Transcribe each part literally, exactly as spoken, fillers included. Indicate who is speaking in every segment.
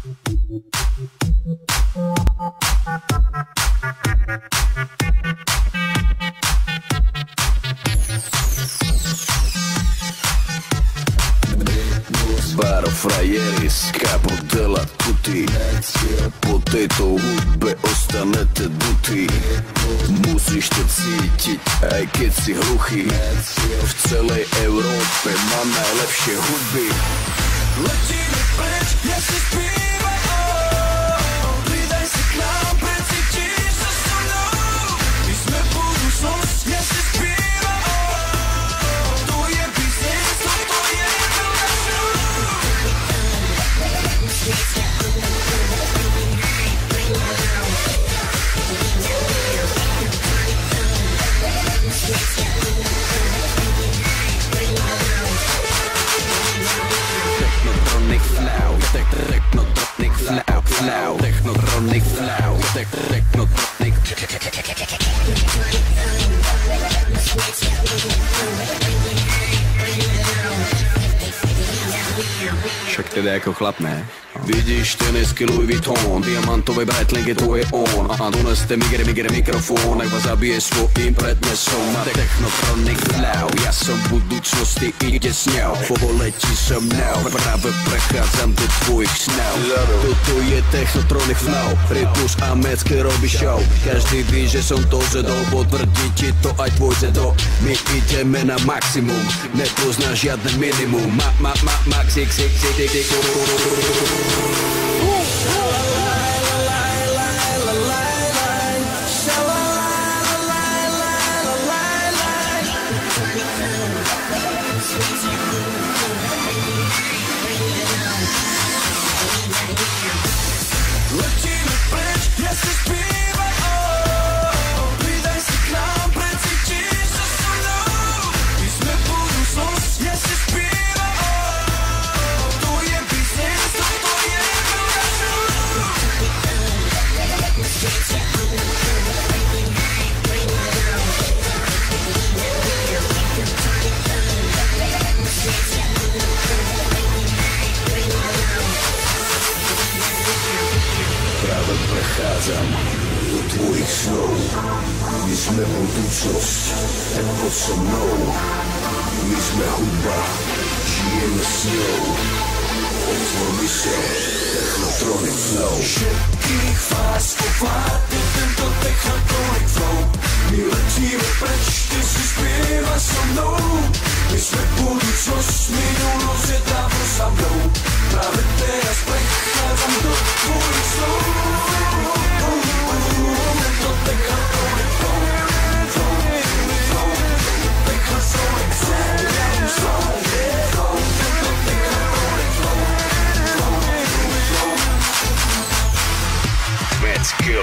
Speaker 1: Baro frajeris, kapo dela tuti. Po tejto hudbe ostanete duty. Musíš to cítiť, aj keď si hluchý. V celej Európe mám najlepšie hudby.
Speaker 2: Letíme preč, ja si spívaj, oh. Pridaj si k nám, precítiš sa so mnou. My sme budúcnosť, ja si spívaj, oh. To je biznes, toto je veľká show. Technotronic flow, technotronic flow, flow, technotronic flow, technotronic.
Speaker 1: Však teda ako chlap, ne? Vidíš tenisky Louis Vuitton, diamantové Breitling je tvoje on. A doneste migre, migre mikrofón, ak vás zabije svojím prednesom. Má technotronic flow, ja som v budúcnosti, ide s ňou. Poletí so mnou, práve prechádzam do tvojich snov. Toto je technotronic flow, rytmus a mecky robí show. Každý ví, že som to zedol, potvrdí ti to aj tvoj zedo. My ideme na maximum, nepoznáš žiadne minimum. Ma, ma, ma, max, x, x, x, x, x.
Speaker 2: Letíme preč, ja si spívaj, oh. Pridaj si k nám, precítiš sa so mnou. My sme budúcnosť, ja si spívaj, oh. To je biznes, toto je veľká show.
Speaker 1: Práve prechádzam do tvojich snov. My sme budúcnosť, tak poď so mnou. My sme hudba, žijeme s ňou. Otvor mysel, technotronic flow.
Speaker 2: Všetkých vás ovládne tento technotronic flow. My letíme preč, ty si spívaj so mnou. My sme budúcnosť, minulosť je dávno za mnou. Práve teraz prechádzam do tvojich snov. Tento technotronic flow, flow, flow, technotronic flow, flow, flow, tento technotronic flow, flow, flow.
Speaker 1: Let's go.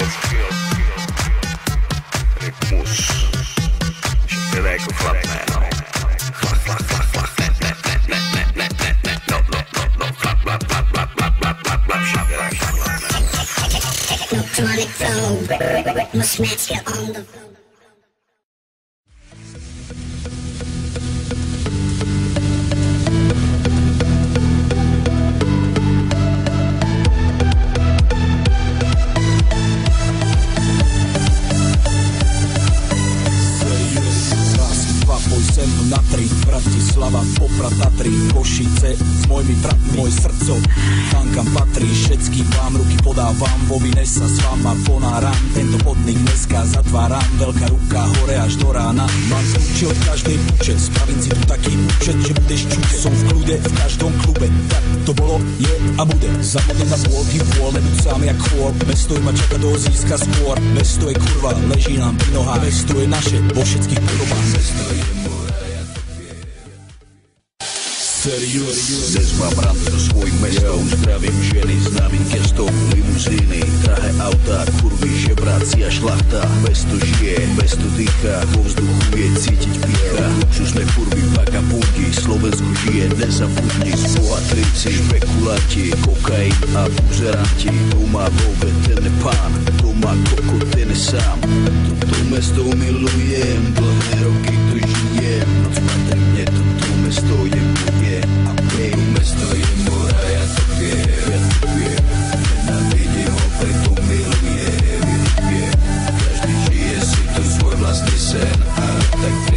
Speaker 1: Rytmus. Teda ako chlap, ne, no. Chlap, chlap, chlap, chlap, ne, ne, ne, ne, ne, ne, ne, ne, no, no, no, no, chlap, chlap, chlap, chlap, chlap, chlap, chlap, chlap, chlap, chlap, chlap.
Speaker 3: Technotronic flow, Rytmus Metzger on the floor.
Speaker 4: Na tri, Bratislava, Poprad, Tatry, Košice, s mojimi bratmi, môj srdco, tam kam patrí, všetkým vám ruky podávam, vo vine sa s vama ponáram, tento podnik dneska zatváram, veľká ruka hore až do rána, mám kľúče od každej puče, spravím si tu taký účet, že budeš čuť, som v kľude v každom klube, tak to bolo, je a bude, zapadnem na pôlky vôľ, nebud sám jak chôr, mesto ma čaká do získa skôr, mesto je kurva, leží nám pri nohách, mesto je naše, vo všetkých podobách, mesto je
Speaker 1: Dnes mám rande so svojím mestom, zdravím ženy, známym gestom, limuzíny, drahé autá, kurvy, žebráci a šlachta. Mesto žije, mesto dýchá, vo vzduchu je cítiť pícha. Luxusné kurvy, vagabundy, Slovensku žije, nezabudni. Bohatríci, špekulanti, kokain a buzeranti. To má vove, ten je pán, to má koko, ten je sám. Toto mesto milujem, dlhé roky tu žijem. Noc patrí mne, toto mesto je moje. A mé mesto je moje, ja to viem, ja to viem.
Speaker 4: tak